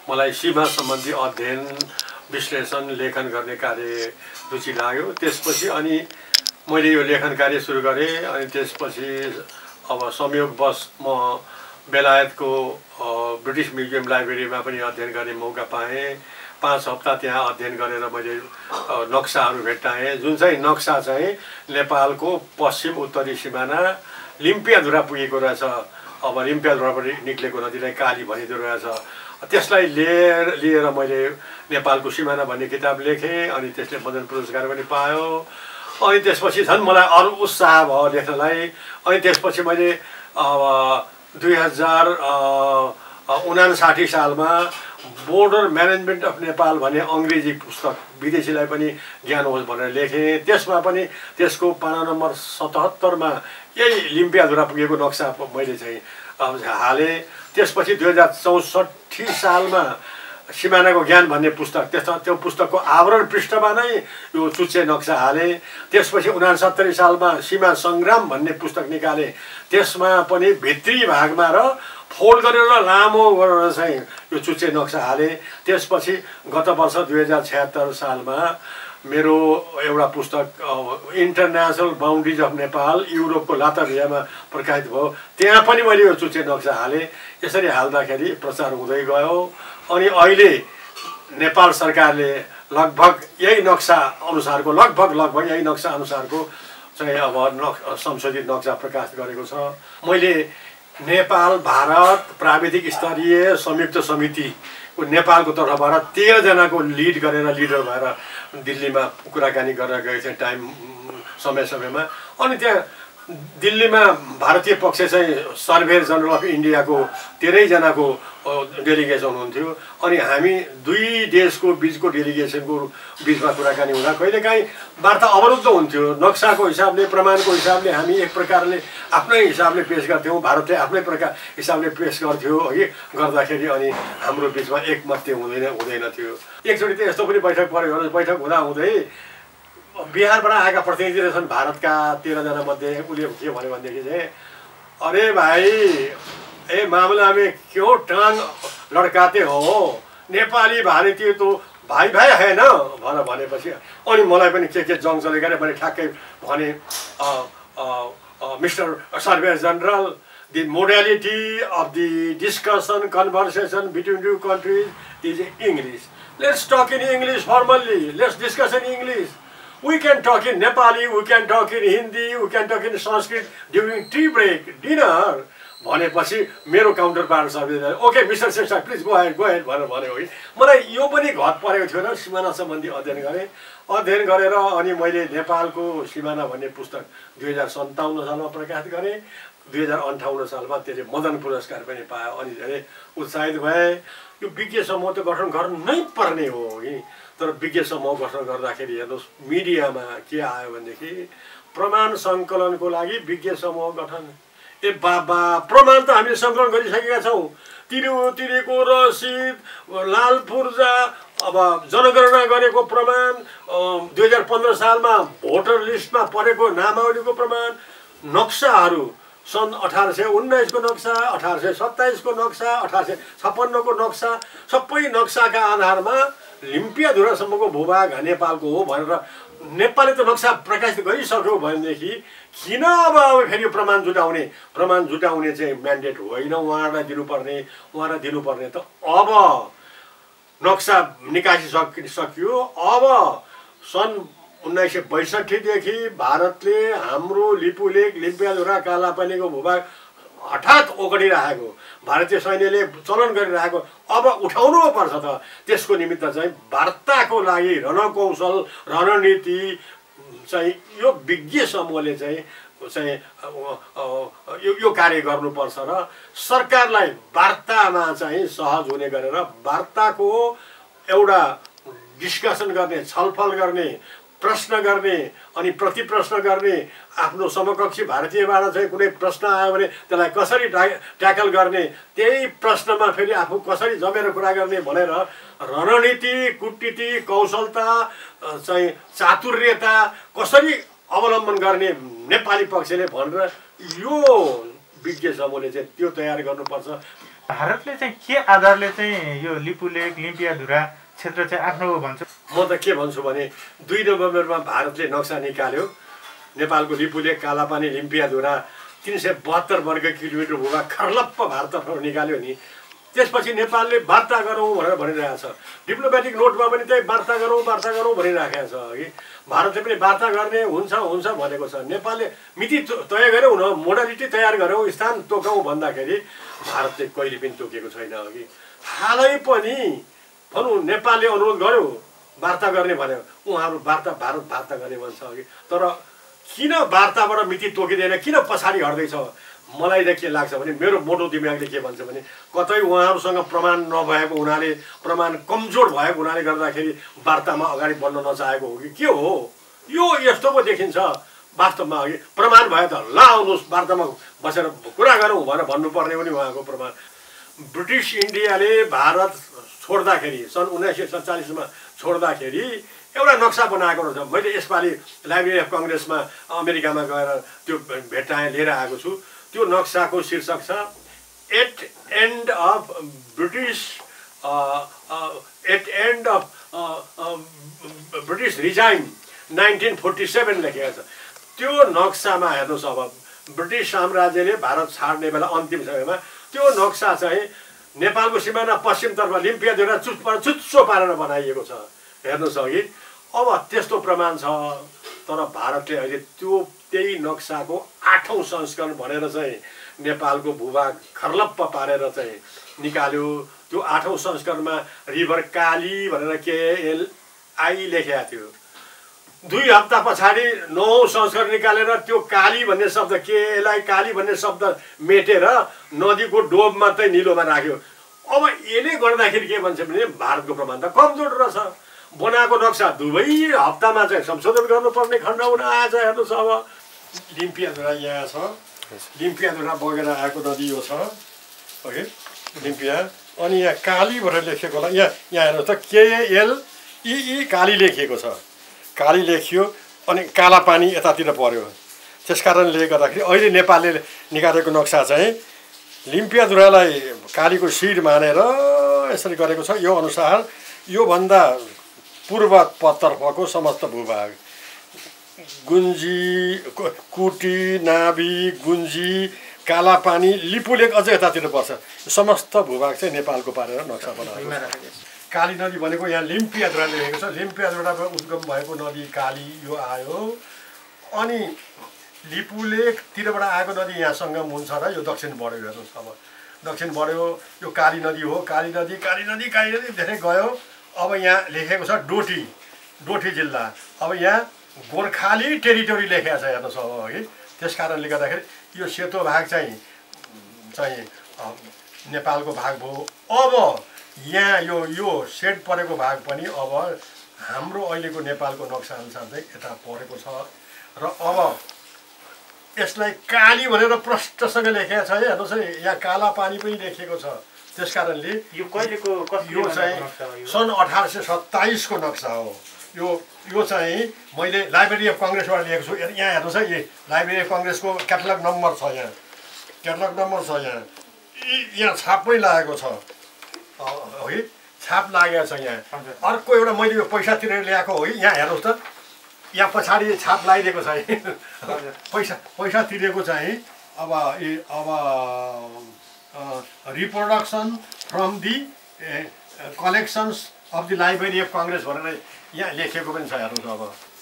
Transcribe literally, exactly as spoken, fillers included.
मलाई सीमा सम्बन्धी अध्ययन विश्लेषण लेखन गर्ने कार्य रुचि लाग्यो। त्यसपछि अनि मैले यो लेखन कार्य सुरु गरेँ। अनि त्यसपछि अब संयोगवश म बेलायतको ब्रिटिस म्युजियम लाइब्रेरीमा पनि अध्ययन गर्ने मौका पाएँ। पाँच हप्ता त्यहाँ अध्ययन गरेर मैले नक्साहरू भेट्टाएँ, जुन चाहिँ नक्सा चाहिँ नेपालको पश्चिम उत्तरी सिमाना लिम्पियाधुरा पुगेको रहेछ। अब लिम्पियाधुराबाट निक्लेको नदीलाई काली भनिँदो रहेछ। त्यसलाई लिएर लिएर मैले नेपालको सिमाना भन्ने किताब लेखेँ। अनि त्यसले मदन पुरस्कार पनि पायो। अनि त्यसपछि झन् मलाई अरू उत्साह भयो लेख्नलाई। अनि त्यसपछि मैले अब दुई हजार उनासाठी सालमा बोर्डर म्यानेजमेन्ट अफ नेपाल भन्ने अङ्ग्रेजी पुस्तक विदेशीलाई पनि ज्ञान होस् भनेर लेखेँ। त्यसमा पनि त्यसको पाना नम्बर सतहत्तरमा यही लिम्पियाधुरा पुगेको नक्सा मैले चाहिँ हालेँ। त्यसपछि दुई हजार चौसठी सालमा सिमानाको ज्ञान भन्ने पुस्तक, त्यस त्यो पुस्तकको आवरण पृष्ठमा नै यो चुच्चे नक्सा हालेँ। त्यसपछि उनासत्तरी सालमा सीमा सङ्ग्राम भन्ने पुस्तक निकालेँ। त्यसमा पनि भित्री भागमा र फोल्ड गरेर लामो गरेर चाहिँ यो चुच्चे नक्सा हालेँ। त्यसपछि गत वर्ष दुई हजार छयत्तर सालमा मेरो एउटा पुस्तक इन्टरनेसनल बााउन्ड्रिज अफ नेपाल युरोपको लातभियामा प्रकाशित भयो। त्यहाँ पनि मैले यो चुच्चे नक्सा हालेँ। यसरी हाल्दाखेरि प्रचार हुँदै गयो। अनि अहिले नेपाल सरकारले लगभग यही नक्सा अनुसारको लगभग लगभग यही नक्सा अनुसारको चाहिँ अब नक् संशोधित नक्सा प्रकाशित गरेको छ। मैले नेपाल भारत प्राविधिक स्तरीय संयुक्त समितिको नेपालको तर्फबाट तेह्रजनाको लिड गरेर लिडर भएर दिल्लीमा कुराकानी गरेर गएको थिएँ टाइम समय समयमा। अनि त्यहाँ दिल्लीमा भारतीय पक्ष चाहिँ सर्भेयर जनरल अफ इन्डियाको तेह्रैजनाको डेलिगेसन हुन्थ्यो। अनि हामी दुई देशको बिचको डेलिगेसनको बिचमा कुराकानी हुँदा कहिलेकाहीँ वार्ता अवरुद्ध हुन्थ्यो। नक्साको हिसाबले प्रमाणको हिसाबले हामी एक प्रकारले आफ्नै हिसाबले पेस गर्थ्यौँ, भारतले आफ्नै प्रकार हिसाबले पेस गर्थ्यो है। गर्दाखेरि अनि हाम्रो बिचमा एकमत्य हुँदैन हुँदैन थियो। एकचोटि त यस्तो पनि बैठक पऱ्यो भने बैठक हुँदा हुँदै बिहारबाट आएका प्रतिनिधि रहेछन् भारतका तेह्रजना मध्ये। उसले के भन्यो भनेदेखि चाहिँ अरे भाइ ए मामला में क्यों टांग लड्काते हो, नेपाली भारतीय तो भाइ भाइ है न भनेर भनेपछि अनि मलाई पनि के के जङ चलेको रे मैले ठ्याक्कै भने mister surveyor general the modality of the discussion conversation between two countries is English. Let's talk in English formally. Let's discuss in English. We can talk in Nepali, we can talk in Hindi, we can talk in Sanskrit during tea break, dinner. भनेपछि मेरो counterpart survey okay mister सेक्सा please go head go head भनेर भन्यो है। मलाई यो पनि घट परेको थियो र सिमाना सम्बन्धी अध्ययन गरेँ। अध्ययन गरेर अनि मैले नेपालको सिमाना भन्ने पुस्तक दुई हजार सन्ताउन्न सालमा प्रकाशित गरेँ। दुई हजार अन्ठाउन्न सालमा त्यसले मदन पुरस्कार पनि पायो। अनि धेरै उत्साहित भए। यो विज्ञ समूह त गठन गर्नु नै पर्ने हो कि, तर विज्ञ समूह गठन गर्दाखेरि हेर्नुहोस् मिडियामा के आयो भनेदेखि प्रमाण सङ्कलनको लागि विज्ञ समूह गठन। ए बाबा प्रमाण त हामीले सङ्कलन गरिसकेका छौँ। तिरुतिरेको रसिद, लाल पूर्जा, अब जनगणना गरेको प्रमाण, दुई हजार पन्ध्र सालमा भोटर लिस्टमा परेको नामावलीको प्रमाण, नक्साहरू सन् अठार सय उन्नाइसको नक्सा, अठार सय सत्ताइसको नक्सा, अठार सय छप्पन्नको नक्सा, सबै नक्साका आधारमा लिम्पियाधुरासम्मको भूभाग नेपालको हो भनेर नेपालले त नक्सा प्रकाशित गरिसक्यो भनेदेखि किन अब अब फेरि प्रमाण जुटाउने प्रमाण जुटाउने चाहिँ म्यान्डेट होइन उहाँहरूलाई दिनुपर्ने उहाँलाई दिनुपर्ने त अब नक्सा निकासी सकि सकियो। अब सन् उन्नाइस सय बैसठीदेखि भारतले हाम्रो लिपुलेक लिम्पियाधुरा कालापानीको भूभाग हठात ओगडिरहेको भारतीय सैन्यले चलन गरिरहेको अब उठाउनु पर्छ त। त्यसको निमित्त चाहिँ वार्ताको लागि रणकौशल रणनीति चाहिँ यो विज्ञ समूहले चाहिँ चाहिँ यो यो कार्य गर्नुपर्छ र सरकारलाई वार्तामा चाहिँ सहज हुने गरेर वार्ताको एउटा डिस्कसन गर्ने, छलफल गर्ने, प्रश्न गर्ने अनि प्रति प्रश्न गर्ने, आफ्नो समकक्षी भारतीयबाट चाहिँ कुनै प्रश्न आयो भने त्यसलाई कसरी ट्याकल गर्ने, त्यही प्रश्नमा फेरि आफू कसरी जमेर कुरा गर्ने भनेर रणनीति, कूटनीति, कौशलता चाहिँ चातुर्यता कसरी अवलम्बन गर्ने नेपाली पक्षले भनेर यो विज्ञ समूहले चाहिँ त्यो तयार गर्नुपर्छ। भारतले चाहिँ के आधारले चाहिँ यो लिपुलेक लिम्पियाधुरा क्षेत्र चाहिँ आफ्नो हो भन्छ? म त के भन्छु भने दुई नोभेम्बरमा भारतले नक्सा निकाल्यो। नेपालको लिपुलेक, कालापानी, लिम्पियाधुरा तीन सय बहत्तर वर्ग किलोमिटर भूभाग खर्लप्प भारततर्फ निकाल्यो नि। त्यसपछि नेपालले वार्ता गरौँ भनेर भनिरहेको छ। डिप्लोमेटिक नोटमा पनि त्यही वार्ता गरौँ वार्ता गरौँ भनिराखेको छ कि भारतले पनि वार्ता गर्ने हुन्छ हुन्छ भनेको छ। नेपालले मिति तय गऱ्यौँ न, मोडालिटी तयार गरौँ, स्थान तोकौँ भन्दाखेरि भारतले कहिले पनि तोकेको छैन कि। हालै पनि भनौँ नेपालले अनुरोध गर्यो वार्ता गर्ने भन्यो, उहाँहरू वार्ता भारत वार्ता गर्ने भन्छ कि। तर किन वार्ताबाट मिति तोकिँदैन, किन पछाडि हट्दैछ? मलाई चाहिँ के लाग्छ भने मेरो मोटो दिमागले के भन्छ भने कतै उहाँहरूसँग प्रमाण नभएको हुनाले, प्रमाण कमजोर भएको हुनाले गर्दाखेरि वार्तामा अगाडि बढ्न नचाहेको हो कि के हो? यो यस्तो पो देखिन्छ वास्तवमा अघि। प्रमाण भयो त ल आउनुहोस् वार्तामा बसेर कुरा गरौँ भनेर भन्नुपर्ने पनि उहाँको प्रमाण। ब्रिटिस इन्डियाले भारत छोड्दाखेरि सन् उन्नाइस सय सत्तालिसमा छोड्दाखेरि एउटा नक्सा बनाएको रहेछ। मैले यसपालि लाइब्रेरी अफ कङ्ग्रेसमा अमेरिकामा गएर त्यो भेट्टाएँ, लिएर आएको छु। त्यो नक्साको शीर्षक छ at end of British at end of British regime nineteen forty seven लेखेको छ। त्यो नक्सामा हेर्नुहोस्, अब ब्रिटिस साम्राज्यले भारत छाड्ने बेला अन्तिम समयमा त्यो नक्सा चाहिँ नेपालको सिमाना पश्चिमतर्फ लिम्पियाधुरा चुच्चो चुच्चो पारेर बनाइएको छ। हेर्नुहोस् अघि अब त्यस्तो प्रमाण छ। तर भारतले अहिले त्यो त्यही नक्साको आठौँ संस्करण भनेर चाहिँ नेपालको भूभाग खर्लप्प पारेर चाहिँ निकाल्यो। त्यो आठौँ संस्करणमा रिभर काली भनेर केएलआई लेखेको थियो। दुई हप्ता पछाडि नौ संस्करण निकालेर त्यो काली भन्ने शब्द केएलआई काली भन्ने शब्द मेटेर नदीको डोब मात्रै निलोमा राख्यो। अब यसले गर्दाखेरि के भन्छ भने भारतको प्रमाण त कमजोर रहेछ। बनाएको नक्सा दुवै हप्तामा चाहिँ संशोधन गर्नुपर्ने खण्ड हुन आएछ। हेर्नुहोस् अब लिम्पियाधुरा यहाँ छ, लिम्पियाधुरा बगेर आएको नदी यो छ ओके लिम्पिया। अनि यहाँ काली भनेर लेखेको होला, यहाँ यहाँ हेर्नुहोस् त केएलई काली लेखिएको छ, काली लेखियो। अनि काला पानी यतातिर पर्यो। त्यस कारणले गर्दाखेरि अहिले नेपालले निकालेको नक्सा चाहिँ लिम्पियाधुरालाई कालीको सिड मानेर यसरी गरेको छ। यो अनुसार योभन्दा पूर्वतर्फको समस्त भूभाग गुन्जी, कुटी, नाभी, गुन्जी, कालापानी, लिपुलेक अझै यतातिर पर्छ। समस्त भूभाग चाहिँ नेपालको पारेर नक्सा बनाएको। काली नदी भनेको यहाँ लिम्पियाधुरा लेखेको छ। लिम्पियाधुराबाट उद्गम भएको नदी काली यो आयो। अनि लिपुलेकतिरबाट आएको नदी यहाँ सङ्गम हुन्छ र यो दक्षिण बढ्यो। हेर्नुहोस् अब दक्षिण बढ्यो, यो काली नदी हो। काली नदी काली नदी काली नदी धेरै गयो। अब यहाँ लेखेको छ डोटी, डोटी जिल्ला। अब यहाँ गोर्खाली टेरिटोरी लेखेको छ। हेर्नुहोस् अब है। त्यस कारणले गर्दाखेरि यो सेतो भाग चाहिँ चाहिँ नेपालको भाग भयो। अब यहाँ यो यो सेड परेको भाग पनि अब हाम्रो अहिलेको नेपालको नक्सा अनुसार चाहिँ यता परेको छ। र अब यसलाई काली भनेर प्रष्टसँग लेखेको छ। हेर्नुहोस् है, यहाँ काला पानी पनि लेखिएको छ। त्यस कारणले यो कहिलेको यो चाहिँ सन् अठार सय सत्ताइसको नक्सा हो। यो यो चाहिँ मैले लाइब्रेरी अफ कङ्ग्रेसबाट लिएको छु। यहाँ हेर्नुहोस् है, यो लाइब्रेरी अफ कङ्ग्रेसको क्याटलग नम्बर छ। यहाँ क्याटलग नम्बर छ। यहाँ यहाँ छाप पनि लागेको छ है, छाप लागेको छ यहाँ। अर्को एउटा मैले यो पैसा तिरेर ल्याएको हो है। यहाँ हेर्नुहोस् त, यहाँ पछाडि छाप लगाइदिएको छ है। पैसा पैसा तिरेको चाहिँ अब अब reproduction from the collections of the library of Congress भनेर यहाँ लेखेको पनि छ। हेर्नुहोस् अब